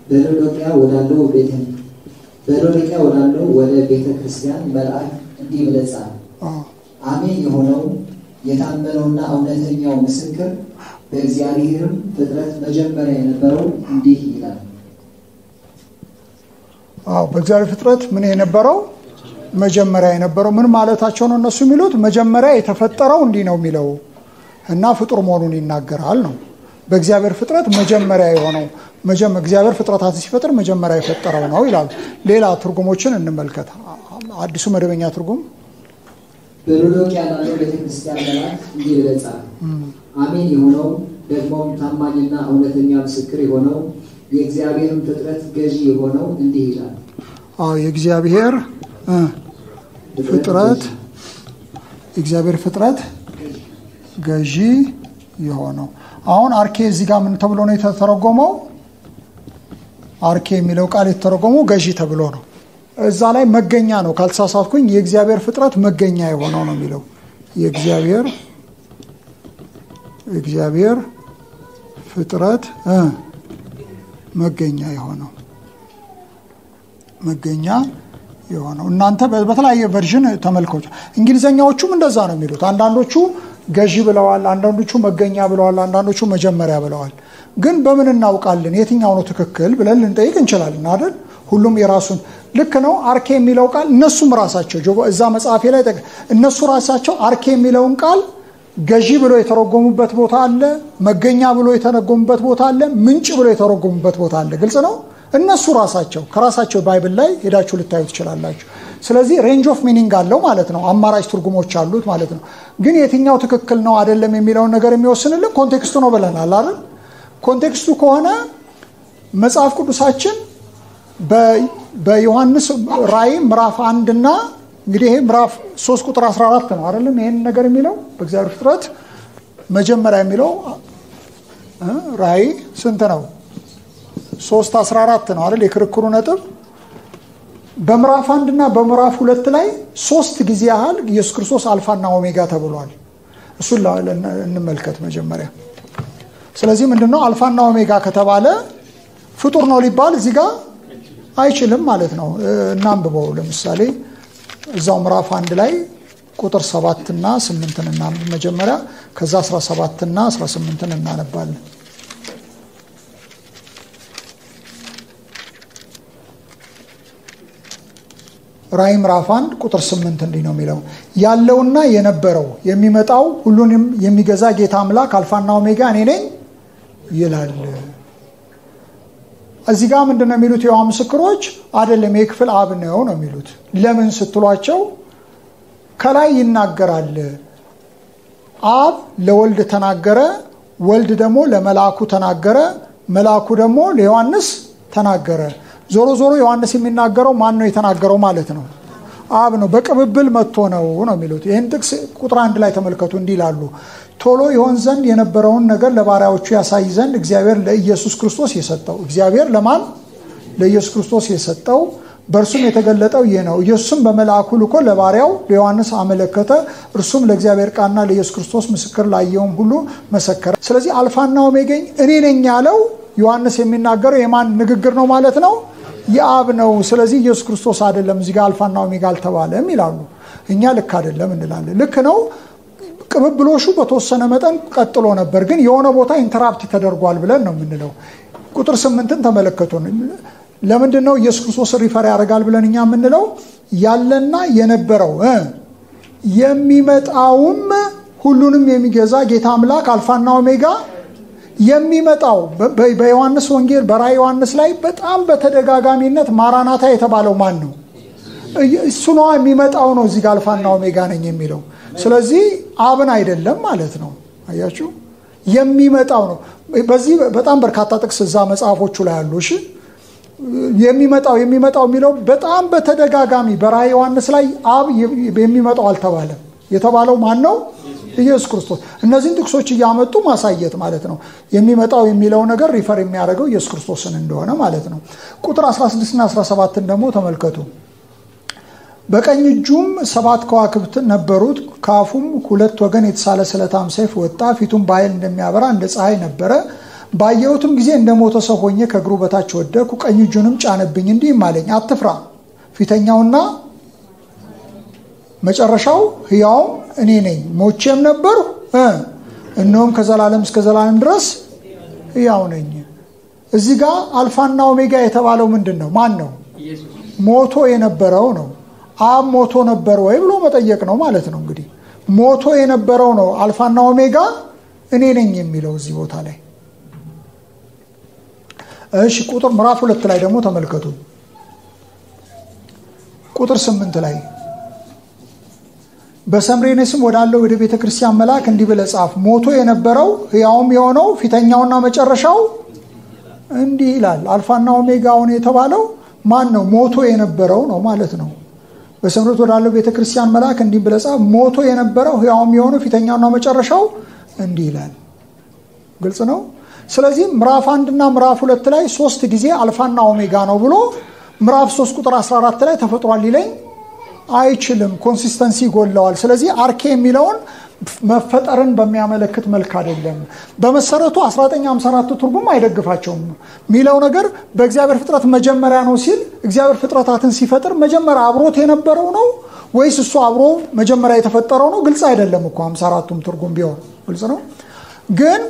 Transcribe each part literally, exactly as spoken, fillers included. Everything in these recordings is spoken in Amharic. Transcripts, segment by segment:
በሎዶቅያ ወዳለው ቤተ በሎዶቅያ ወዳለው ወደ ቤተ ክርስቲያን መልአክ እንዲህ ብለህ ጻፍ። አሜን የሆነው የታመነውና እውነተኛው ምስክር በእግዚአብሔርም ፍጥረት መጀመሪያ የነበረው እንዲህ ይላል። አዎ በእግዚአብሔር ፍጥረት ምን የነበረው መጀመሪያ የነበረው ምን ማለታቸው ነው? እነሱ የሚሉት መጀመሪያ የተፈጠረው እንዲህ ነው የሚለው እና ፍጡር መሆኑን ይናገራል ነው። በእግዚአብሔር ፍጥረት መጀመሪያ የሆነው መጀመሪያ እግዚአብሔር ፍጥረታትን ሲፈጥር መጀመሪያ የፈጠረው ነው ይላሉ። ሌላ ትርጉሞችን እንመልከት። አዲሱ መደበኛ ትርጉም በሎዶቅያ ላለው ቤተክርስቲያን መልአክ እንዲህ ብለህ ጻፍ። አሜን የሆነው ደግሞም ታማኝና እውነተኛ ምስክር የሆነው የእግዚአብሔርን ፍጥረት ገዢ የሆነው እንዲህ ይላል። አዎ የእግዚአብሔር ፍጥረት የእግዚአብሔር ፍጥረት ገዢ የሆነው አሁን አርኬ እዚህ ጋር ምን ተብሎ ነው የተተረጎመው? አርኬ የሚለው ቃል የተተረጎመው ገዢ ተብሎ ነው። እዛ ላይ መገኛ ነው ካልተሳሳትኩኝ። የእግዚአብሔር ፍጥረት መገኛ የሆነው ነው የሚለው። የእግዚአብሔር እግዚአብሔር ፍጥረት መገኛ የሆነው መገኛ የሆነው እናንተ በተለያየ ቨርዥን ተመልከቱ። እንግሊዘኛዎቹም እንደዛ ነው የሚሉት። አንዳንዶቹ ገዢ ብለዋል፣ አንዳንዶቹ መገኛ ብለዋል፣ አንዳንዶቹ መጀመሪያ ብለዋል። ግን በምን እናውቃለን የትኛው ነው ትክክል ብለን ልንጠይቅ እንችላለን አይደል? ሁሉም የራሱን ልክ ነው። አርኬ የሚለው ቃል እነሱም ራሳቸው እዛ መጽሐፌ ላይ እነሱ ራሳቸው አርኬ የሚለውን ቃል ገዢ ብሎ የተረጎሙበት ቦታ አለ፣ መገኛ ብሎ የተረጎሙበት ቦታ አለ፣ ምንጭ ብሎ የተረጎሙበት ቦታ አለ። ግልጽ ነው። እነሱ ራሳቸው ከራሳቸው ባይብል ላይ ሄዳችሁ ልታዩ ትችላላችሁ። ስለዚህ ሬንጅ ኦፍ ሚኒንግ አለው ማለት ነው። አማራጭ ትርጉሞች አሉት ማለት ነው። ግን የትኛው ትክክል ነው አይደለም የሚለውን ነገር የሚወስንልን ኮንቴክስቱ ነው ብለናል አይደል? ኮንቴክስቱ ከሆነ መጽሐፍ ቅዱሳችን በዮሐንስ ራእይ ምዕራፍ አንድ እና እንግዲህ ይሄ ምዕራፍ ሶስት ቁጥር አስራ አራት ነው አይደለም? ይሄን ነገር የሚለው በእግዚአብሔር ፍጥረት መጀመሪያ የሚለው ራእይ ስንት ነው? ሶስት አስራ አራት ነው አይደል? የክርክሩ ነጥብ በምዕራፍ አንድ እና በምዕራፍ ሁለት ላይ ሶስት ጊዜ ያህል ኢየሱስ ክርስቶስ አልፋና ኦሜጋ ተብሏል። እሱን እንመልከት መጀመሪያ። ስለዚህ ምንድነው አልፋና ኦሜጋ ከተባለ ፍጡር ነው ሊባል እዚህ ጋር አይችልም ማለት ነው። እናንብበው። ለምሳሌ እዛው ምዕራፍ አንድ ላይ ቁጥር ሰባት እና ስምንት እናንብ መጀመሪያ፣ ከዛ አስራ ሰባት እና አስራ ስምንት እናነባለን። ራእይ ምዕራፍ አንድ ቁጥር ስምንት እንዲህ ነው የሚለው፣ ያለውና የነበረው የሚመጣው ሁሉንም የሚገዛ ጌታ አምላክ አልፋና ኦሜጋ እኔ ነኝ ይላል። እዚህ ጋር ምንድነው የሚሉት? የዋ ምስክሮች አይደለም የክፍል አብ ነው ነው የሚሉት። ለምን ስትሏቸው ከላይ ይናገራል። አብ ለወልድ ተናገረ፣ ወልድ ደግሞ ለመልአኩ ተናገረ፣ መልአኩ ደግሞ ለዮሐንስ ተናገረ። ዞሮ ዞሮ ዮሐንስ የሚናገረው ማን ነው የተናገረው ማለት ነው? አብ ነው። በቅብብል መጥቶ ነው ነው የሚሉት። ይህን ጥቅስ ቁጥር አንድ ላይ ተመልከቱ። እንዲህ ይላሉ፣ ቶሎ ይሆን ዘንድ የነበረውን ነገር ለባሪያዎቹ ያሳይ ዘንድ እግዚአብሔር ለኢየሱስ ክርስቶስ የሰጠው። እግዚአብሔር ለማን? ለኢየሱስ ክርስቶስ የሰጠው በእርሱም የተገለጠው ይህ ነው። ኢየሱስም በመልአኩ ልኮ ለባሪያው ለዮሐንስ አመለከተ። እርሱም ለእግዚአብሔር ቃልና ለኢየሱስ ክርስቶስ ምስክር ላየውም ሁሉ መሰከረ። ስለዚህ አልፋና ኦሜጋ እኔ ነኝ ያለው ዮሐንስ የሚናገረው የማን ንግግር ነው ማለት ነው? የአብ ነው። ስለዚህ ኢየሱስ ክርስቶስ አይደለም እዚህ ጋር አልፋና ኦሜጋ አልተባለም ይላሉ። እኛ ልክ አይደለም እንላለን። ልክ ነው። ቅብብሎሹ በተወሰነ መጠን ቀጥሎ ነበር፣ ግን የሆነ ቦታ ኢንተራፕት ተደርጓል ብለን ነው የምንለው። ቁጥር ስምንትን ተመለከቱ። ለምንድን ነው ኢየሱስ ክርስቶስ ሪፈር ያደርጋል ብለን እኛ የምንለው? ያለና የነበረው የሚመጣውም ሁሉንም የሚገዛ ጌታ አምላክ አልፋና ኦሜጋ የሚመጣው በዮሐንስ ወንጌል በራእይ ዮሐንስ ላይ በጣም በተደጋጋሚነት ማራናታ የተባለው ማን ነው? እሱ ነው። የሚመጣው ነው እዚህ ጋር አልፋና ኦሜጋ ነኝ የሚለው። ስለዚህ አብን አይደለም ማለት ነው። አያችሁ? የሚመጣው ነው። በዚህ በጣም በርካታ ጥቅስ እዛ መጽሐፎቹ ላይ አሉ። እሺ የሚመጣው የሚመጣው የሚለው በጣም በተደጋጋሚ በራእይ ዮሐንስ ላይ አብ የሚመጣው አልተባለም። የተባለው ማን ነው? ኢየሱስ ክርስቶስ። እነዚህን ጥቅሶች እያመጡ ማሳየት ማለት ነው። የሚመጣው የሚለው ነገር ሪፈር የሚያደርገው ኢየሱስ ክርስቶስን እንደሆነ ማለት ነው። ቁጥር አስራ ስድስት እና አስራ ሰባት ደግሞ ተመልከቱ። በቀኝ እጁም ሰባት ከዋክብት ነበሩት፣ ካፉም ሁለት ወገን የተሳለ ስለታም ሰይፍ ወጣ፣ ፊቱም በኃይል እንደሚያበራ እንደ ፀሐይ ነበረ፣ ባየሁትም ጊዜ እንደሞተ ሰው ሆኜ ከእግሩ በታች ወደቅሁ። ቀኝ እጁንም ጫነብኝ እንዲህም አለኝ አትፍራ፣ ፊተኛውና መጨረሻው ሕያው እኔ ነኝ። ሞቼም ነበርሁ እነሆም ከዘላለም እስከ ዘላለም ድረስ ሕያው ነኝ። እዚህ ጋር አልፋና ኦሜጋ የተባለው ምንድነው? ማን ነው? ሞቶ የነበረው ነው። አብ ሞቶ ነበር ወይ ብሎ መጠየቅ ነው ማለት ነው። እንግዲህ ሞቶ የነበረው ነው አልፋና ኦሜጋ እኔ ነኝ የሚለው እዚህ ቦታ ላይ። እሺ ቁጥር ምዕራፍ ሁለት ላይ ደግሞ ተመልከቱ። ቁጥር ስምንት ላይ በሰምሬኔስም ወዳለው ወደ ቤተ ክርስቲያን መልአክ እንዲህ ብለህ ጻፍ፣ ሞቶ የነበረው ሕያውም የሆነው ፊተኛውና መጨረሻው እንዲህ ይላል። አልፋና ኦሜጋውን የተባለው ማን ነው? ሞቶ የነበረው ነው ማለት ነው። በሰምሬት ወዳለው ቤተ ክርስቲያን መልአክ እንዲህ ብለህ ጻፍ፣ ሞቶ የነበረው ሕያውም የሆነው ፊተኛውና መጨረሻው እንዲህ ይላል። ግልጽ ነው። ስለዚህ ምዕራፍ አንድ እና ምዕራፍ ሁለት ላይ ሶስት ጊዜ አልፋና ኦሜጋ ነው ብሎ ምዕራፍ ሶስት ቁጥር አስራ አራት ላይ ተፈጥሯል ሊለኝ አይችልም። ኮንሲስተንሲ ይጎለዋል። ስለዚህ አርኬ የሚለውን መፈጠርን በሚያመለክት መልክ አይደለም። በመሰረቱ አስራ ዘጠኝ ሃምሳ አራት ትርጉም አይደግፋቸውም። ሚለው ነገር በእግዚአብሔር ፍጥረት መጀመሪያ ነው ሲል እግዚአብሔር ፍጥረታትን ሲፈጥር መጀመሪያ አብሮት የነበረው ነው ወይስ እሱ አብሮ መጀመሪያ የተፈጠረው ነው? ግልጽ አይደለም እኮ ሃምሳ አራቱም ትርጉም ቢሆን ግልጽ ነው። ግን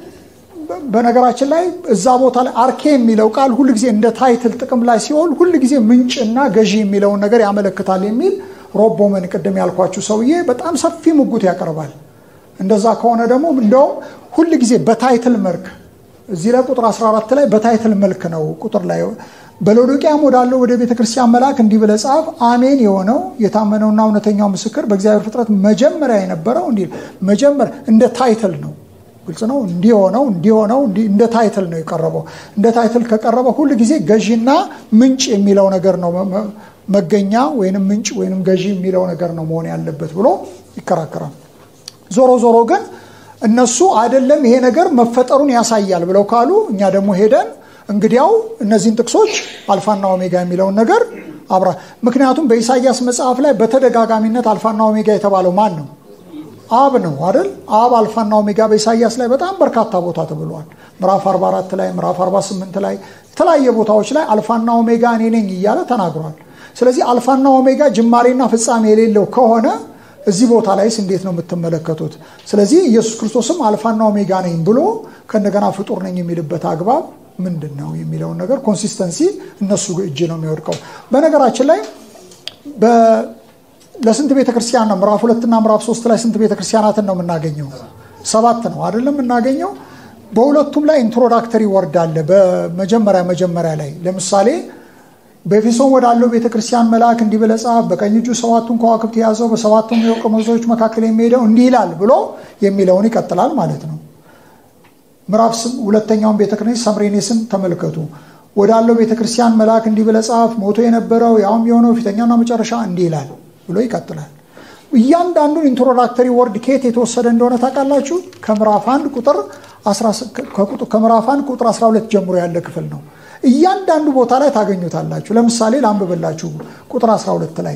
በነገራችን ላይ እዛ ቦታ ላይ አርኬ የሚለው ቃል ሁሉ ጊዜ እንደ ታይትል ጥቅም ላይ ሲሆን ሁሉ ጊዜ ምንጭና ገዢ የሚለውን ነገር ያመለክታል የሚል ሮቦመን ቅድም ያልኳችሁ ሰውዬ በጣም ሰፊ ሙግት ያቀርባል። እንደዛ ከሆነ ደግሞ እንደው ሁሉ ጊዜ በታይትል መልክ እዚህ ላይ ቁጥር አስራ አራት ላይ በታይትል መልክ ነው ቁጥር ላይ በሎዶቅያም ወዳለው ወደ ቤተ ክርስቲያን መልአክ እንዲህ ብለህ ጻፍ፣ አሜን የሆነው የታመነውና እውነተኛው ምስክር በእግዚአብሔር ፍጥረት መጀመሪያ የነበረው እንዲህ መጀመር እንደ ታይትል ነው። ግልጽ ነው። እንዲሆነው እንዲሆነው እንደ ታይትል ነው የቀረበው። እንደ ታይትል ከቀረበ ሁሉ ጊዜ ገዢና ምንጭ የሚለው ነገር ነው መገኛ ወይንም ምንጭ ወይንም ገዢ የሚለው ነገር ነው መሆን ያለበት ብሎ ይከራከራል። ዞሮ ዞሮ ግን እነሱ አይደለም ይሄ ነገር መፈጠሩን ያሳያል ብለው ካሉ እኛ ደግሞ ሄደን እንግዲያው እነዚህን ጥቅሶች አልፋና ኦሜጋ የሚለውን ነገር አብራ ምክንያቱም በኢሳይያስ መጽሐፍ ላይ በተደጋጋሚነት አልፋና ኦሜጋ የተባለው ማን ነው? አብ ነው አይደል? አብ አልፋና ኦሜጋ በኢሳይያስ ላይ በጣም በርካታ ቦታ ተብሏል። ምዕራፍ አርባ አራት ላይ ምዕራፍ አርባ ስምንት ላይ የተለያየ ቦታዎች ላይ አልፋና ኦሜጋ እኔ ነኝ እያለ ተናግሯል። ስለዚህ አልፋና ኦሜጋ ጅማሬና ፍጻሜ የሌለው ከሆነ እዚህ ቦታ ላይስ እንዴት ነው የምትመለከቱት? ስለዚህ ኢየሱስ ክርስቶስም አልፋና ኦሜጋ ነኝ ብሎ ከእንደገና ፍጡር ነኝ የሚልበት አግባብ ምንድነው የሚለውን ነገር ኮንሲስተንሲ እነሱ እጅ ነው የሚወድቀው። በነገራችን ላይ በ ለስንት ቤተክርስቲያን ነው ምዕራፍ ሁለት እና ምዕራፍ ሶስት ላይ ስንት ቤተክርስቲያናትን ነው የምናገኘው? ሰባት ነው አይደለም የምናገኘው። በሁለቱም ላይ ኢንትሮዳክተሪ ወርድ አለ። በመጀመሪያ መጀመሪያ ላይ ለምሳሌ በኤፌሶን ወዳለው ቤተክርስቲያን መልአክ እንዲህ ብለህ ጻፍ፣ በቀኝ እጁ ሰባቱን ከዋክብት የያዘው በሰባቱም የወርቅ መቅረዞች መካከል የሚሄደው እንዲህ ይላል ብሎ የሚለውን ይቀጥላል ማለት ነው። ምዕራፍ ሁለተኛውን ቤተክርስቲያን ሰምሬኔስን ተመልከቱ። ወዳለው ቤተክርስቲያን መልአክ እንዲህ ብለህ ጻፍ፣ ሞቶ የነበረው ያውም የሆነው ፊተኛውና መጨረሻ እንዲህ ይላል ብሎ ይቀጥላል። እያንዳንዱን ኢንትሮዳክተሪ ወርድ ከየት የተወሰደ እንደሆነ ታውቃላችሁ? ከምዕራፍ አንድ ቁጥር አስራ ከምዕራፍ አንድ ቁጥር አስራ ሁለት ጀምሮ ያለ ክፍል ነው። እያንዳንዱ ቦታ ላይ ታገኙታላችሁ። ለምሳሌ ላንብብላችሁ። ቁጥር አስራ ሁለት ላይ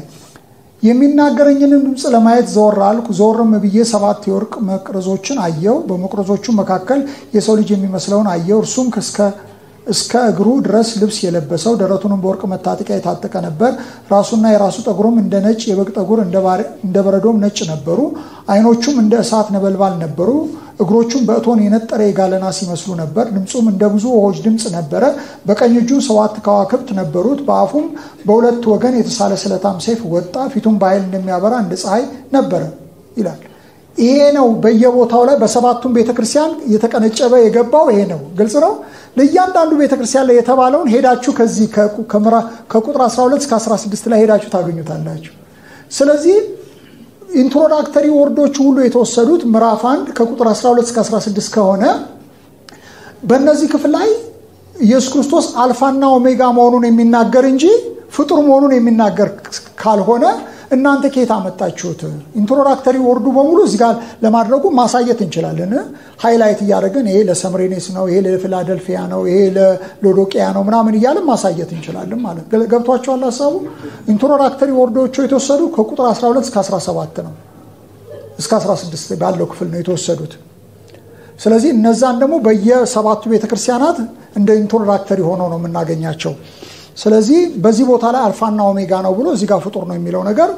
የሚናገረኝንም ድምፅ ለማየት ዘወር አልኩ፣ ዘወርም ብዬ ሰባት የወርቅ መቅረዞችን አየው። በመቅረዞቹ መካከል የሰው ልጅ የሚመስለውን አየው። እርሱም እስከ እስከ እግሩ ድረስ ልብስ የለበሰው ደረቱንም በወርቅ መታጠቂያ የታጠቀ ነበር። ራሱና የራሱ ጠጉሩም እንደ ነጭ የበግ ጠጉር እንደ በረዶም ነጭ ነበሩ። ዓይኖቹም እንደ እሳት ነበልባል ነበሩ። እግሮቹም በእቶን የነጠረ የጋለ ናስ ይመስሉ ነበር። ድምፁም እንደ ብዙ ውኆች ድምፅ ነበረ። በቀኝ እጁ ሰባት ከዋክብት ነበሩት። በአፉም በሁለት ወገን የተሳለ ስለታም ሰይፍ ወጣ። ፊቱም በኃይል እንደሚያበራ እንደ ፀሐይ ነበረ ይላል። ይሄ ነው በየቦታው ላይ በሰባቱም ቤተክርስቲያን የተቀነጨበ የገባው ይሄ ነው። ግልጽ ነው። ለእያንዳንዱ ቤተክርስቲያን ላይ የተባለውን ሄዳችሁ ከዚህ ከቁጥር አስራ ሁለት እስከ አስራ ስድስት ላይ ሄዳችሁ ታገኙታላችሁ። ስለዚህ ኢንትሮዳክተሪ ወርዶቹ ሁሉ የተወሰዱት ምዕራፍ አንድ ከቁጥር አስራ ሁለት እስከ አስራ ስድስት ከሆነ በእነዚህ ክፍል ላይ ኢየሱስ ክርስቶስ አልፋና ኦሜጋ መሆኑን የሚናገር እንጂ ፍጡር መሆኑን የሚናገር ካልሆነ እናንተ ከየት አመጣችሁት? ኢንትሮዳክተሪ ወርዱ በሙሉ እዚህ ጋር ለማድረጉ ማሳየት እንችላለን። ሃይላይት እያደረግን ይሄ ለሰምሬኔስ ነው፣ ይሄ ለፊላደልፊያ ነው፣ ይሄ ለሎዶቅያ ነው ምናምን እያለን ማሳየት እንችላለን ማለት ገብቷችኋል ሐሳቡ? ኢንትሮዳክተሪ ወርዶቹ የተወሰዱ ከቁጥር አስራ ሁለት እስከ አስራ ሰባት ነው፣ እስከ አስራ ስድስት ባለው ክፍል ነው የተወሰዱት። ስለዚህ እነዛን ደግሞ በየሰባቱ ቤተክርስቲያናት እንደ ኢንትሮዳክተሪ ሆነው ነው የምናገኛቸው። ስለዚህ በዚህ ቦታ ላይ አልፋና ኦሜጋ ነው ብሎ እዚህ ጋር ፍጡር ነው የሚለው ነገር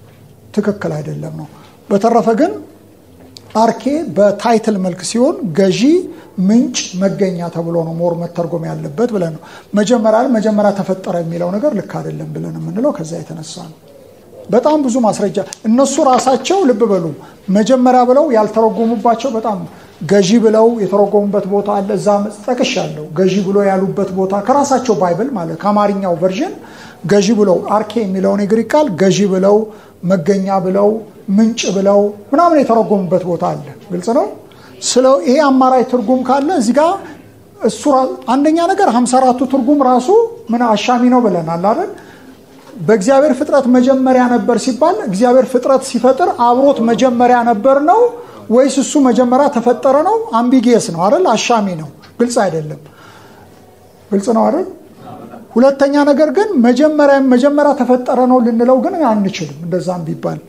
ትክክል አይደለም ነው። በተረፈ ግን አርኬ በታይትል መልክ ሲሆን ገዢ፣ ምንጭ፣ መገኛ ተብሎ ነው ሞር መተርጎም ያለበት ብለን ነው። መጀመሪያ መጀመሪያ ተፈጠረ የሚለው ነገር ልክ አይደለም ብለን የምንለው ከዛ የተነሳ ነው። በጣም ብዙ ማስረጃ እነሱ ራሳቸው ልብ በሉ መጀመሪያ ብለው ያልተረጎሙባቸው በጣም ገዢ ብለው የተረጎሙበት ቦታ አለ። እዛ ጠቅሻለሁ ገዢ ብሎ ያሉበት ቦታ ከራሳቸው ባይብል ማለት ከአማርኛው ቨርዥን ገዢ ብለው አርኬ የሚለውን የግሪክ ቃል ገዢ ብለው መገኛ ብለው ምንጭ ብለው ምናምን የተረጎሙበት ቦታ አለ። ግልጽ ነው። ስለ ይሄ አማራጭ ትርጉም ካለ እዚህ ጋር እሱ አንደኛ ነገር ሃምሳ አራቱ ትርጉም ራሱ ምን አሻሚ ነው ብለናል አይደል? በእግዚአብሔር ፍጥረት መጀመሪያ ነበር ሲባል እግዚአብሔር ፍጥረት ሲፈጥር አብሮት መጀመሪያ ነበር ነው ወይስ እሱ መጀመሪያ ተፈጠረ ነው? አምቢጊየስ ነው አይደል? አሻሚ ነው። ግልጽ አይደለም። ግልጽ ነው አይደል? ሁለተኛ ነገር ግን መጀመሪያ መጀመሪያ ተፈጠረ ነው ልንለው ግን አንችልም እንደዛም ቢባል።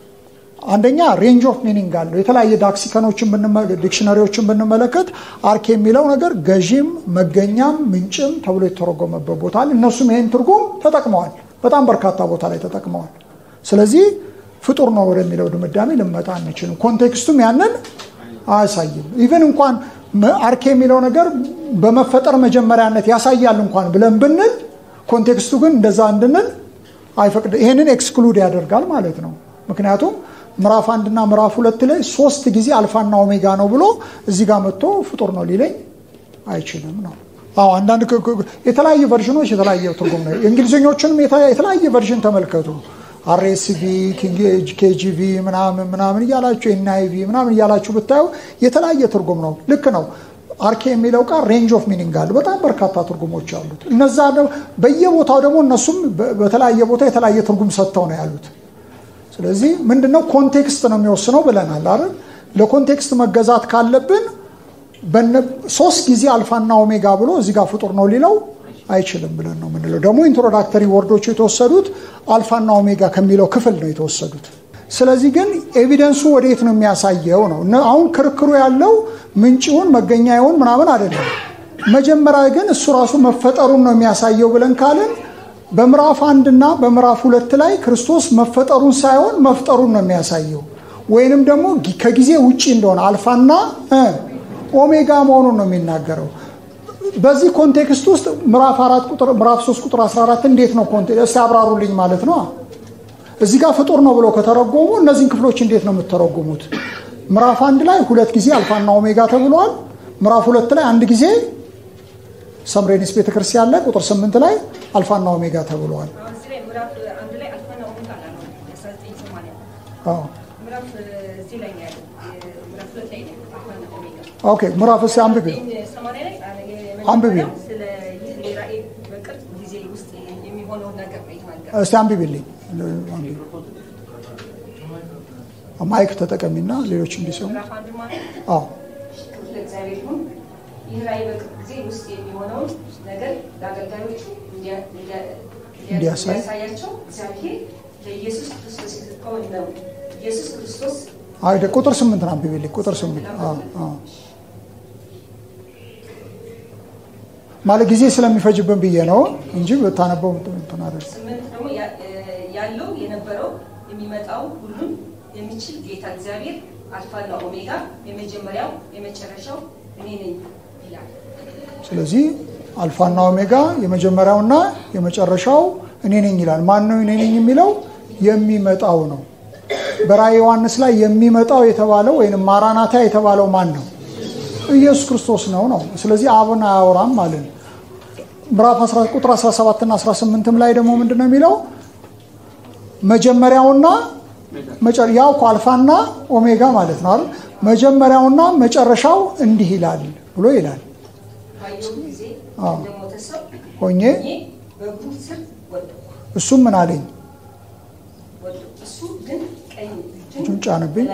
አንደኛ ሬንጅ ኦፍ ሚኒንግ አለው። የተለያየ ዳክሲከኖችን ብንመለከት ዲክሽነሪዎችን ብንመለከት አርክ የሚለው ነገር ገዢም መገኛም ምንጭም ተብሎ የተረጎመበት ቦታ አለ። እነሱም ይሄን ትርጉም ተጠቅመዋል። በጣም በርካታ ቦታ ላይ ተጠቅመዋል። ስለዚህ ፍጡር ነው ወደሚለው ድምዳሜ ልንመጣ አንችልም። ኮንቴክስቱም ያንን አያሳይም። ኢቭን እንኳን አርክ የሚለው ነገር በመፈጠር መጀመሪያነት ያሳያል እንኳን ብለን ብንል ኮንቴክስቱ ግን እንደዛ እንድንል አይፈቅድ። ይሄንን ኤክስክሉድ ያደርጋል ማለት ነው። ምክንያቱም ምዕራፍ አንድ እና ምዕራፍ ሁለት ላይ ሶስት ጊዜ አልፋና ኦሜጋ ነው ብሎ እዚህ ጋር መጥቶ ፍጡር ነው ሊለኝ አይችልም ነው። አዎ አንዳንድ የተለያየ ቨርዥኖች የተለያየ ትርጉም ነው። እንግሊዘኞቹንም የተለያየ ቨርዥን ተመልከቱ። አርኤስቪ ኬጂቪ ምናምን ምናምን እያላችሁ ኤንአይቪ ምናምን እያላችሁ ብታዩ የተለያየ ትርጉም ነው። ልክ ነው። አርኬ የሚለው ቃል ሬንጅ ኦፍ ሚኒንግ አለ። በጣም በርካታ ትርጉሞች አሉት። እነዛ በየቦታው ደግሞ እነሱም በተለያየ ቦታ የተለያየ ትርጉም ሰጥተው ነው ያሉት። ስለዚህ ምንድነው ኮንቴክስት ነው የሚወስነው ብለናል አይደል? ለኮንቴክስት መገዛት ካለብን ሶስት ጊዜ አልፋና ኦሜጋ ብሎ እዚህ ጋር ፍጡር ነው ሊለው አይችልም ብለን ነው ምንለው። ደግሞ ኢንትሮዳክተሪ ወርዶች የተወሰዱት አልፋና ኦሜጋ ከሚለው ክፍል ነው የተወሰዱት። ስለዚህ ግን ኤቪደንሱ ወዴት ነው የሚያሳየው ነው። አሁን ክርክሩ ያለው ምንጭውን መገኛውን ምናምን አይደለም። መጀመሪያ ግን እሱ ራሱ መፈጠሩን ነው የሚያሳየው ብለን ካልን በምዕራፍ አንድ እና በምዕራፍ ሁለት ላይ ክርስቶስ መፈጠሩን ሳይሆን መፍጠሩን ነው የሚያሳየው። ወይንም ደግሞ ከጊዜ ውጪ እንደሆነ አልፋና ኦሜጋ መሆኑን ነው የሚናገረው። በዚህ ኮንቴክስት ውስጥ ምዕራፍ አራት ቁጥር ምዕራፍ ሶስት ቁጥር አስራ አራት እንዴት ነው ኮንቴክስት ያብራሩልኝ ማለት ነው። እዚህ ጋር ፍጡር ነው ብሎ ከተረጎሙ እነዚህን ክፍሎች እንዴት ነው የምትተረጉሙት? ምዕራፍ አንድ ላይ ሁለት ጊዜ አልፋና ኦሜጋ ተብሏል። ምዕራፍ ሁለት ላይ አንድ ጊዜ ሰምሬኒስ ቤተክርስቲያን ላይ ቁጥር ስምንት ላይ አልፋና ኦሜጋ ተብሏል። ኦኬ ምዕራፍ እስኪ አንብቢ አንብቢ እስኪ አንብቢልኝ። ማይክ ተጠቀሚና ሌሎች እንዲሰሙ። አዎ እንዲያሳያቸው እግዚአብሔር ለኢየሱስ ክርስቶስ ነው። ኢየሱስ ክርስቶስ አይደ ቁጥር ስምንት ነው አንብቢልኝ። ቁጥር ስምንት አዎ አዎ ማለት ጊዜ ስለሚፈጅብን ብዬ ነው እንጂ በታነበው ተናረስ ስምንት ደግሞ ያለው የነበረው የሚመጣው ሁሉን የሚችል ጌታ እግዚአብሔር አልፋና ኦሜጋ የመጀመሪያው የመጨረሻው እኔ ነኝ ይላል። ስለዚህ አልፋና ኦሜጋ የመጀመሪያውና የመጨረሻው እኔ ነኝ ይላል። ማን ነው እኔ ነኝ የሚለው? የሚመጣው ነው። በራእየ ዮሐንስ ላይ የሚመጣው የተባለው ወይንም ማራናታ የተባለው ማን ነው? ኢየሱስ ክርስቶስ ነው ነው። ስለዚህ አብን አያወራም ማለት ነው። ምዕራፍ አስራ ቁጥር አስራ ሰባት እና አስራ ስምንት ላይ ደግሞ ምንድነው የሚለው? መጀመሪያውና መጨረሻው አልፋና ኦሜጋ ማለት ነው አይደል? መጀመሪያውና መጨረሻው እንዲህ ይላል ብሎ ይላል። ሆኜ እሱም ምን አለኝ? እጁን ጫነብኝ።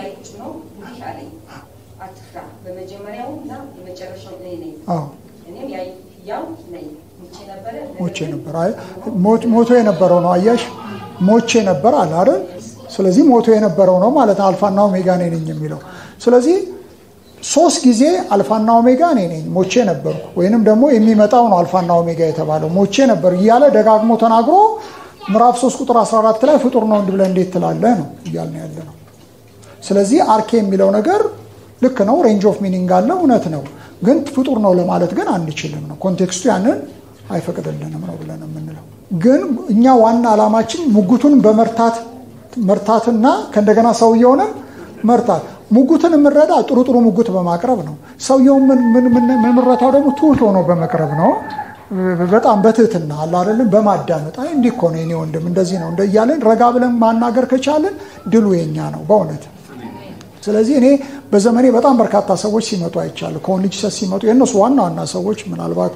ሞቼ ነበር። አይ ሞቶ የነበረው ነው። አያሽ ሞቼ ነበር አለ አይደል? ስለዚህ ሞቶ የነበረው ነው ማለት አልፋና ኦሜጋ ነኝ የሚለው። ስለዚህ ሶስት ጊዜ አልፋና ኦሜጋ እኔ ነኝ ሞቼ ነበርኩ ወይንም ደግሞ የሚመጣው ነው አልፋና ኦሜጋ የተባለው ሞቼ ነበር እያለ ደጋግሞ ተናግሮ ምዕራፍ ሶስት ቁጥር አስራ አራት ላይ ፍጡር ነው እንዲህ ብለህ እንዴት ትላለህ ነው እያልን ያለ ነው። ስለዚህ አርኬ የሚለው ነገር ልክ ነው ሬንጅ ኦፍ ሚኒንግ አለው እውነት ነው ግን ፍጡር ነው ለማለት ግን አንችልም ነው ኮንቴክስቱ ያንን አይፈቅድልንም ነው ብለን የምንለው። ግን እኛ ዋና አላማችን ሙጉቱን በመርታት መርታትና ከእንደገና ሰውየውንም መርታት ሙጉትን ምረዳ ጥሩ ጥሩ ሙጉት በማቅረብ ነው። ሰውየው ምን ምን ምን ምረታው ደግሞ ትውቶ ነው በመቅረብ ነው በጣም በትህትና አለ አይደለም በማዳመጥ አይ እንዲህ እኮ ነው እኔ ወንድም እንደዚህ ነው እንደ እያለን ረጋ ብለን ማናገር ከቻለን ድሉ የኛ ነው በእውነት። ስለዚህ እኔ በዘመኔ በጣም በርካታ ሰዎች ሲመጡ አይቻለሁ ኮንሊችስ ሲመጡ የነሱ ዋና ዋና ሰዎች ምናልባት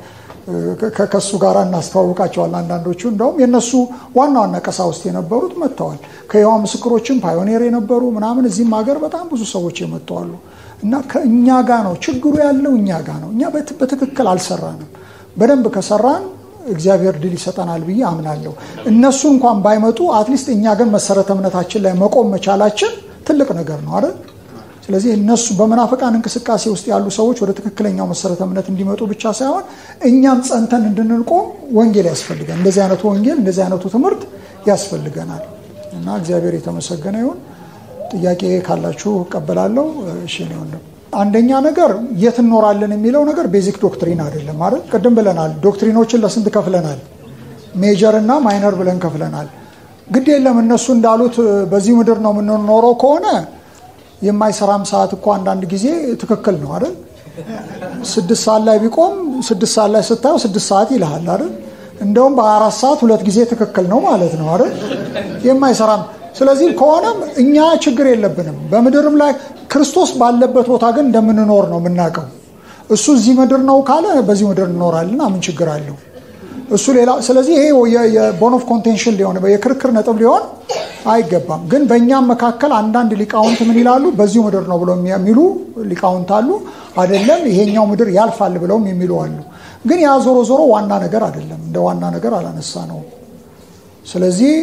ከከሱ ጋር እናስተዋውቃቸዋለን አንዳንዶቹ እንደውም የነሱ ዋና ዋና ቀሳውስት የነበሩት መጥተዋል። ከየዋ ምስክሮችም ፓዮኒር የነበሩ ምናምን እዚህም ሀገር በጣም ብዙ ሰዎች የመጣሉ እና ከእኛ ጋር ነው ችግሩ ያለው እኛ ጋር ነው። እኛ በትክክል አልሰራንም። በደንብ ከሰራን እግዚአብሔር ድል ይሰጠናል ብዬ አምናለሁ። እነሱ እንኳን ባይመጡ አትሊስት እኛ ግን መሰረተ እምነታችን ላይ መቆም መቻላችን ትልቅ ነገር ነው አይደል? ስለዚህ እነሱ በመናፈቃን እንቅስቃሴ ውስጥ ያሉ ሰዎች ወደ ትክክለኛው መሰረተ እምነት እንዲመጡ ብቻ ሳይሆን እኛም ጸንተን እንድንቆም ወንጌል ያስፈልጋል። እንደዚህ አይነቱ ወንጌል እንደዚህ አይነቱ ትምህርት ያስፈልገናል እና እግዚአብሔር የተመሰገነ ይሁን። ጥያቄ ካላችሁ እቀበላለሁ። እሺ ነው እንደው አንደኛ ነገር የት እንኖራለን የሚለው ነገር ቤዚክ ዶክትሪን አይደለም አይደል? ቅድም ብለናል ዶክትሪኖችን ለስንት ከፍለናል? ሜጀር እና ማይነር ብለን ከፍለናል። ግድ የለም እነሱ እንዳሉት በዚህ ምድር ነው የምንኖረው ከሆነ የማይሰራም ሰዓት እኮ አንዳንድ ጊዜ ትክክል ነው አይደል? ስድስት ሰዓት ላይ ቢቆም ስድስት ሰዓት ላይ ስታየው ስድስት ሰዓት ይልሃል አይደል? እንደውም በአራት ሰዓት ሁለት ጊዜ ትክክል ነው ማለት ነው አይደል? የማይሰራም ስለዚህ ከሆነም እኛ ችግር የለብንም። በምድርም ላይ ክርስቶስ ባለበት ቦታ ግን እንደምንኖር ነው የምናውቀው። እሱ እዚህ ምድር ነው ካለ በዚህ ምድር እንኖራለን ምን ችግር አለው? እሱ ሌላ ስለዚህ ይሄ የቦን ኦፍ ኮንቴንሽን ሊሆን የክርክር ነጥብ ሊሆን አይገባም። ግን በእኛም መካከል አንዳንድ ሊቃውንት ምን ይላሉ? በዚህ ምድር ነው ብለው የሚሉ ሊቃውንት አሉ። አይደለም ይሄኛው ምድር ያልፋል ብለውም የሚሉ አሉ። ግን ያ ዞሮ ዞሮ ዋና ነገር አይደለም። እንደ ዋና ነገር አላነሳ ነው። ስለዚህ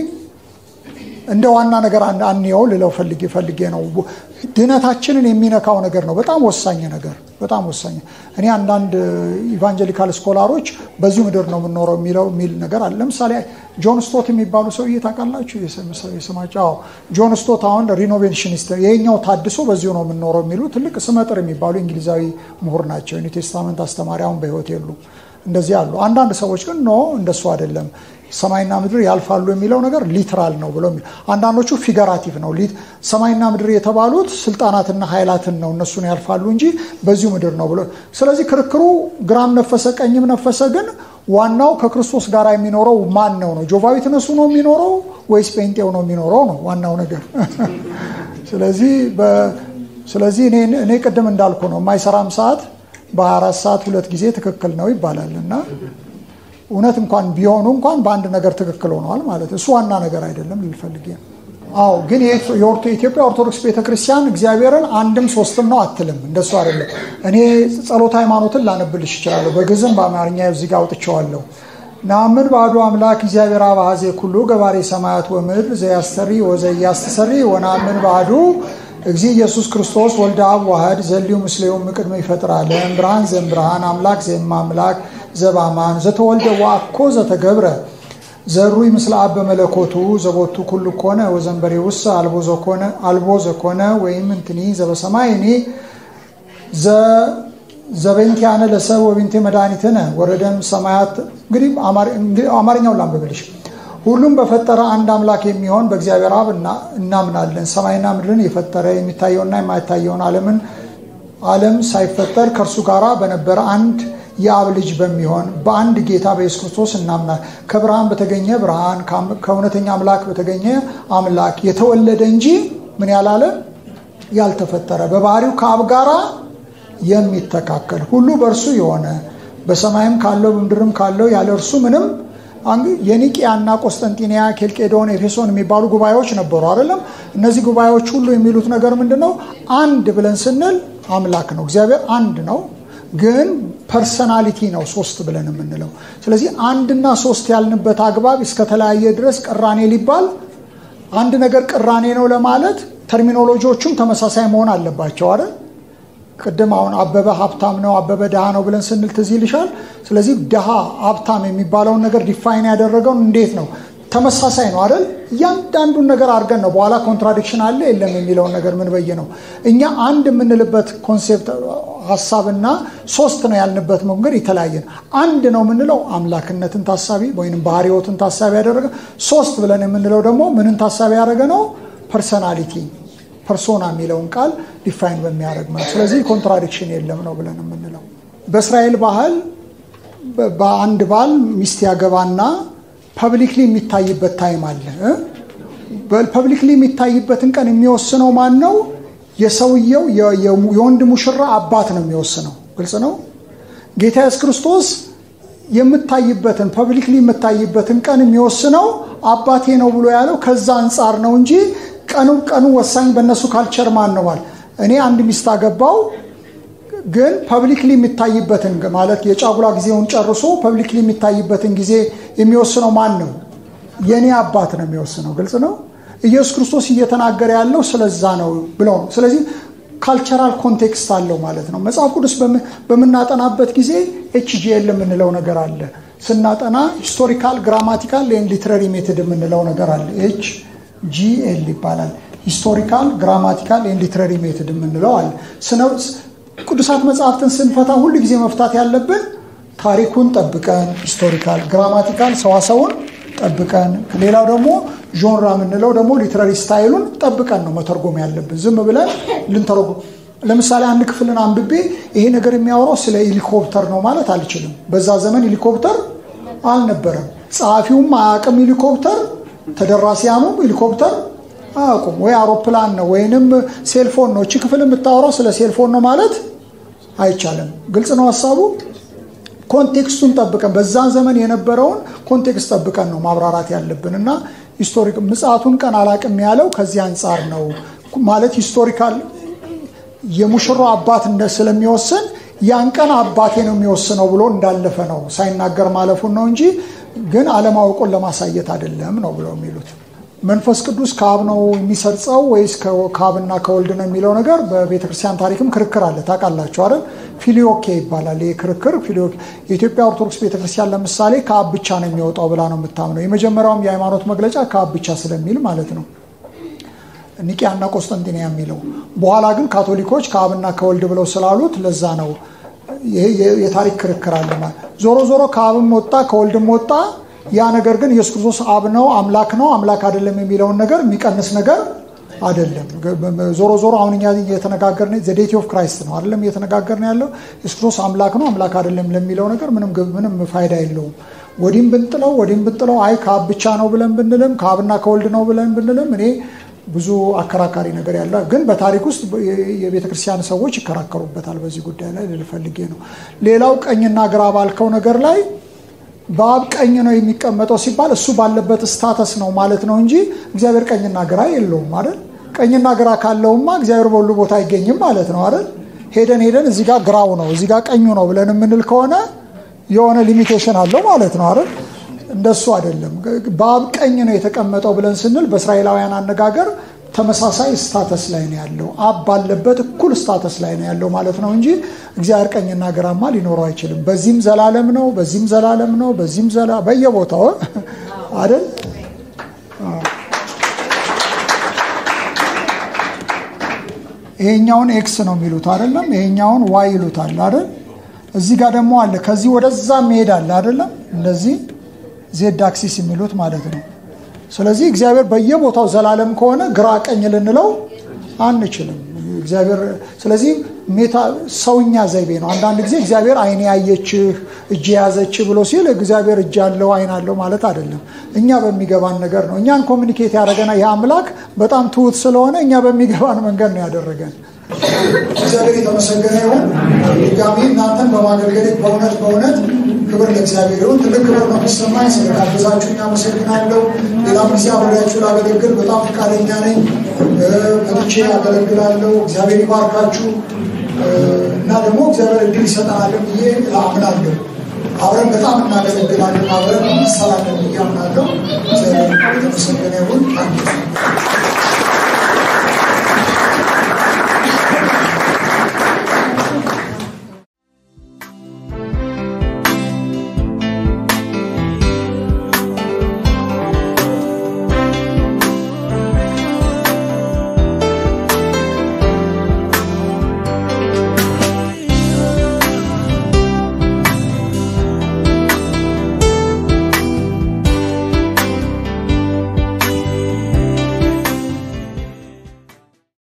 እንደ ዋና ነገር አንየው ልለው ፈልጌ ፈልጌ ነው። ድነታችንን የሚነካው ነገር ነው በጣም ወሳኝ ነገር በጣም ወሳኝ። እኔ አንዳንድ ኢቫንጀሊካል ስኮላሮች በዚህ ምድር ነው የምንኖረው የሚለው ሚል ነገር አለ። ለምሳሌ ጆን ስቶት የሚባሉ ሰውዬ ታውቃላችሁ? የስማቸው ጆን ስቶት አሁን ሪኖቬሽኒስት ይሄኛው ታድሶ በዚሁ ነው የምንኖረው የሚሉ ትልቅ ስመጥር የሚባሉ እንግሊዛዊ ምሁር ናቸው። ኒው ቴስታመንት አስተማሪ አሁን በህይወት የሉ እንደዚህ አሉ። አንዳንድ ሰዎች ግን ኖ እንደሱ አይደለም ሰማይና ምድር ያልፋሉ የሚለው ነገር ሊትራል ነው ብለው አንዳንዶቹ ፊገራቲቭ ነው። ሰማይና ምድር የተባሉት ስልጣናትና ኃይላትን ነው እነሱን ያልፋሉ እንጂ በዚሁ ምድር ነው ብለው ስለዚህ ክርክሩ ግራም ነፈሰ ቀኝም ነፈሰ ግን ዋናው ከክርስቶስ ጋር የሚኖረው ማን ነው ነው ጆቫዊ ተነሱ ነው የሚኖረው ወይስ ጴንጤው ነው የሚኖረው ነው ዋናው ነገር። ስለዚህ ስለዚህ እኔ እኔ ቀደም እንዳልኩ ነው የማይሰራም ሰዓት በአራት ሰዓት ሁለት ጊዜ ትክክል ነው ይባላልና እውነት እንኳን ቢሆኑ እንኳን በአንድ ነገር ትክክል ሆነዋል ማለት እሱ ዋና ነገር አይደለም ልፈልግ። አዎ ግን የኢትዮጵያ ኦርቶዶክስ ቤተክርስቲያን እግዚአብሔርን አንድም ሶስትም ነው አትልም። እንደሱ አይደለም። እኔ ጸሎት ሃይማኖትን ላነብልሽ ይችላል በግዕዝም በአማርኛ እዚህ ጋር አውጥቼዋለሁ። ናምን ባዶ አምላክ እግዚአብሔር አብ ኀዜ ኩሉ ገባሬ ሰማያት ወምድር ዘያስተሪ ወዘያስተሰሪ ወናምን ባዶ እግዚ ኢየሱስ ክርስቶስ ወልደ አብ ዋህድ ዘልዩ ምስሌው ምቅድመ ይፈጥራል ብርሃን ዘምብርሃን አምላክ ዘማምላክ ዘባማን ዘተወልደ ዋኮ ዘተገብረ ዘሩይ ምስለ አብ በመለኮቱ ዘቦቱ ኩሉ ኮነ ወዘንበሬ ውስጥ አልቦ ዘኮነ አልቦ ዘኮነ ወይም እንትኒ ዘበሰማይኒ ዘ ዘበንቲያነ ለሰብ ወብንቴ መድኃኒትነ ወረደም ሰማያት። እንግዲህ አማርኛውን ላንብብልሽ። ሁሉም በፈጠረ አንድ አምላክ የሚሆን በእግዚአብሔር አብ እናምናለን። ሰማይና ምድርን የፈጠረ የሚታየውና የማይታየውን ዓለምን ዓለም ሳይፈጠር ከእርሱ ጋር በነበረ አንድ የአብ ልጅ በሚሆን በአንድ ጌታ በኢየሱስ ክርስቶስ እናምናለን። ከብርሃን በተገኘ ብርሃን ከእውነተኛ አምላክ በተገኘ አምላክ የተወለደ እንጂ ምን ያላለ ያልተፈጠረ በባህሪው ከአብ ጋር የሚተካከል ሁሉ በእርሱ የሆነ በሰማይም ካለው በምድርም ካለው ያለ እርሱ ምንም የኒቂያና ቆስጠንጢንያ ኬልቄዶን ኤፌሶን የሚባሉ ጉባኤዎች ነበሩ አይደለም? እነዚህ ጉባኤዎች ሁሉ የሚሉት ነገር ምንድነው? አንድ ብለን ስንል አምላክ ነው እግዚአብሔር አንድ ነው ግን ፐርሰናሊቲ ነው ሶስት ብለን የምንለው። ስለዚህ አንድና ሶስት ያልንበት አግባብ እስከተለያየ ድረስ ቅራኔ ሊባል አንድ ነገር ቅራኔ ነው ለማለት ተርሚኖሎጂዎቹም ተመሳሳይ መሆን አለባቸው አይደል? ቅድም አሁን አበበ ሀብታም ነው አበበ ደሃ ነው ብለን ስንል ትዝ ይልሻል ስለዚህ ደሃ ሀብታም የሚባለው ነገር ዲፋይን ያደረገው እንዴት ነው ተመሳሳይ ነው አይደል ያንዳንዱን ነገር አድርገን ነው በኋላ ኮንትራዲክሽን አለ የለም የሚለው ነገር ምን በየነው እኛ አንድ የምንልበት ኮንሴፕት ሐሳብና ሶስት ነው ያልንበት መንገድ የተለያየ አንድ ነው የምንለው አምላክነትን ታሳቢ ወይንም ባህሪዎትን ታሳቢ ያደረገ ሶስት ብለን የምንለው ደግሞ ምንን ታሳቢ ያደረገ ነው ፐርሰናሊቲ ፐርሶና የሚለውን ቃል ዲፋይን በሚያደርግ ማለት ስለዚህ ኮንትራዲክሽን የለም ነው ብለን የምንለው በእስራኤል ባህል በአንድ ባል ሚስት ያገባና ፐብሊክሊ የሚታይበት ታይም አለ በፐብሊክሊ የሚታይበትን ቀን የሚወስነው ማን ነው የሰውየው የወንድ ሙሽራ አባት ነው የሚወስነው ግልጽ ነው ጌታ ኢየሱስ ክርስቶስ የምታይበትን ፐብሊክሊ የምታይበትን ቀን የሚወስነው አባቴ ነው ብሎ ያለው ከዛ አንፃር ነው እንጂ ቀኑ ቀኑ ወሳኝ በእነሱ ካልቸር ማን ነው ማለት እኔ አንድ ሚስት አገባው ግን ፐብሊክሊ የሚታይበትን ማለት የጫጉላ ጊዜውን ጨርሶ ፐብሊክሊ የሚታይበትን ጊዜ የሚወስነው ማን ነው የኔ አባት ነው የሚወስነው ግልጽ ነው ኢየሱስ ክርስቶስ እየተናገረ ያለው ስለዛ ነው ብለው ስለዚህ ካልቸራል ኮንቴክስት አለው ማለት ነው መጽሐፍ ቅዱስ በመናጠናበት ጊዜ ኤችጂኤል የምንለው ነገር አለ ስናጠና ሂስቶሪካል ግራማቲካል ኤንድ ሊተራሪ ሜተድ የምንለው ነገር አለ ኤች ጂኤል ይባላል ሂስቶሪካል ግራማቲካል ኤንድ ሊተራሪ ሜተድ የምንለው አለ ቅዱሳት መጽሐፍትን ስንፈታ ሁሉ ጊዜ መፍታት ያለብን ታሪኩን ጠብቀን ሂስቶሪካል ግራማቲካል ሰዋሰውን ጠብቀን ሌላው ደግሞ ጆንራ የምንለው ደግሞ ሊተራሪ ስታይሉን ጠብቀን ነው መተርጎም ያለብን ዝም ብለን ልንተረጎም ለምሳሌ አንድ ክፍልን አንብቤ ይሄ ነገር የሚያወራው ስለ ሄሊኮፕተር ነው ማለት አልችልም በዛ ዘመን ሄሊኮፕተር አልነበረም ጻፊውም አያውቅም ሄሊኮፕተር ተደራሲያኑም ሄሊኮፕተር አያውቁም ወይ አውሮፕላን ነው ወይንም ሴልፎን ነው እቺ ክፍል የምታወራው ስለ ሴልፎን ነው ማለት አይቻልም ግልጽ ነው ሐሳቡ ኮንቴክስቱን ጠብቀን በዛን ዘመን የነበረውን ኮንቴክስት ጠብቀን ነው ማብራራት ያለብንና ሂስቶሪክ ምጽአቱን ቀን አላቅም ያለው ከዚህ አንፃር ነው ማለት ሂስቶሪካል የሙሽራው አባት እንደ ስለሚወስን ያን ቀን አባቴ ነው የሚወስነው ብሎ እንዳለፈ ነው ሳይናገር ማለፉን ነው እንጂ ግን አለማወቁን ለማሳየት አይደለም ነው ብለው የሚሉት መንፈስ ቅዱስ ካብ ነው የሚሰርጸው ወይስ ካብና ከወልድ ነው የሚለው ነገር በቤተክርስቲያን ታሪክም ክርክር አለ ታውቃላችሁ አይደል ፊሊዮኬ ይባላል ይሄ ክርክር ፊሊዮኬ የኢትዮጵያ ኦርቶዶክስ ቤተክርስቲያን ለምሳሌ ካብ ብቻ ነው የሚወጣው ብላ ነው የምታምነው የመጀመሪያውም የሃይማኖት መግለጫ ካብ ብቻ ስለሚል ማለት ነው ኒቂያና ቆስጠንጢንያ የሚለው በኋላ ግን ካቶሊኮች ካብና ከወልድ ብለው ስላሉት ለዛ ነው ይሄ የታሪክ ክርክር አለ ማለት ዞሮ ዞሮ ካብም ወጣ ከወልድም ወጣ ያ ነገር ግን ኢየሱስ ክርስቶስ አብ ነው አምላክ ነው አምላክ አይደለም የሚለው ነገር የሚቀንስ ነገር አይደለም ዞሮ ዞሮ አሁን እኛ እየተነጋገርን ዘ ዴቲ ኦፍ ክራይስት ነው አይደለም እየተነጋገርን ያለው ኢየሱስ ክርስቶስ አምላክ ነው አምላክ አይደለም ለሚለው ነገር ምንም ምንም ፋይዳ የለውም ወዲም ብንጥለው ወዲም ብንጥለው አይ ካብ ብቻ ነው ብለን ብንልም ካብና ከወልድ ነው ብለን ብንልም እኔ ብዙ አከራካሪ ነገር ያለ ግን በታሪክ ውስጥ የቤተክርስቲያን ሰዎች ይከራከሩበታል በዚህ ጉዳይ ላይ ልፈልጌ ነው ሌላው ቀኝና ግራ ባልከው ነገር ላይ ባብ ቀኝ ነው የሚቀመጠው ሲባል እሱ ባለበት ስታተስ ነው ማለት ነው እንጂ እግዚአብሔር ቀኝና ግራ የለውም አይደል ቀኝና ግራ ካለውማ እግዚአብሔር በሁሉ ቦታ አይገኝም ማለት ነው አይደል ሄደን ሄደን እዚህ ጋር ግራው ነው እዚህ ጋር ቀኙ ነው ብለን የምንል ከሆነ የሆነ ሊሚቴሽን አለው ማለት ነው አይደል እንደሱ አይደለም ባብ ቀኝ ነው የተቀመጠው ብለን ስንል በእስራኤላውያን አነጋገር ተመሳሳይ ስታተስ ላይ ነው ያለው አብ ባለበት እኩል ስታተስ ላይ ነው ያለው ማለት ነው እንጂ እግዚአብሔር ቀኝና ግራማ ሊኖረው አይችልም በዚህም ዘላለም ነው በዚህም ዘላለም ነው በዚህም ዘላ በየቦታው አይደል ይሄኛውን ኤክስ ነው የሚሉት አይደለም ይሄኛውን ዋይ ይሉታል አይደል እዚህ ጋር ደግሞ አለ ከዚህ ወደዛ መሄዳል አይደለም እንደዚህ ዜድ አክሲስ የሚሉት ማለት ነው ስለዚህ እግዚአብሔር በየቦታው ዘላለም ከሆነ ግራ ቀኝ ልንለው አንችልም እግዚአብሔር ስለዚህ ሜታ ሰውኛ ዘይቤ ነው አንዳንድ ጊዜ እግዚአብሔር አይኔ ያየችህ እጅ ያዘች ብሎ ሲል እግዚአብሔር እጅ ያለው አይን አለው ማለት አይደለም እኛ በሚገባን ነገር ነው እኛን ኮሙኒኬት ያደረገና ያ አምላክ በጣም ትሁት ስለሆነ እኛ በሚገባን መንገድ ነው ያደረገን እግዚአብሔር የተመሰገነ ይሁን ድጋሚ እናንተን በማገልገል በእውነት በእውነት ክብር ለእግዚአብሔር ይሁን ትልቅ ክብር ነው የሚሰማኝ ስለጋበዛችሁኝ አመሰግናለሁ ሌላም ጊዜ አብሬያችሁ ላገለግል በጣም ፈቃደኛ ነኝ መጥቼ አገለግላለሁ እግዚአብሔር ይባርካችሁ እና ደግሞ እግዚአብሔር እድል ይሰጠናል ብዬ አምናለሁ አብረን በጣም እናገለግላለን አብረን እንሰራለን ብዬ አምናለሁ እግዚአብሔር የተመሰገነ ይሁን